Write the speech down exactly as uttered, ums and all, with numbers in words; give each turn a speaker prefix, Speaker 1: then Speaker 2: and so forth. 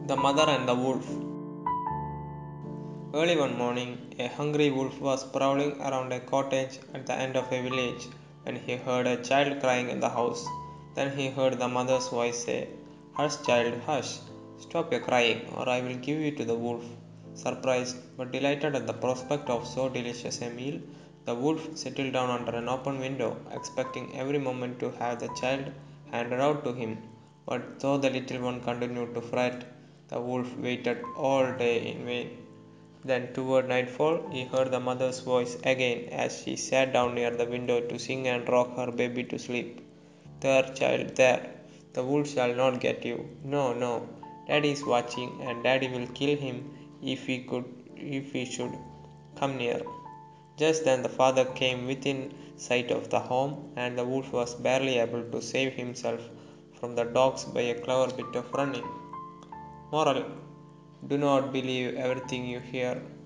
Speaker 1: The Mother and the Wolf. Early one morning, a hungry wolf was prowling around a cottage at the end of a village when he heard a child crying in the house. Then he heard the mother's voice say, "Hush, child, hush. Stop your crying, or I will give you to the wolf." Surprised but delighted at the prospect of so delicious a meal, the wolf settled down under an open window, expecting every moment to have the child handed out to him. But though the little one continued to fret, the wolf waited all day in vain. Then, toward nightfall, he heard the mother's voice again as she sat down near the window to sing and rock her baby to sleep. "There, child, there. The wolf shall not get you. No, no. Daddy is watching, and Daddy will kill him if he could, if he should come near." Just then, the father came within sight of the home, and the wolf was barely able to save himself from the dogs by a clever bit of running. Moral: do not believe everything you hear.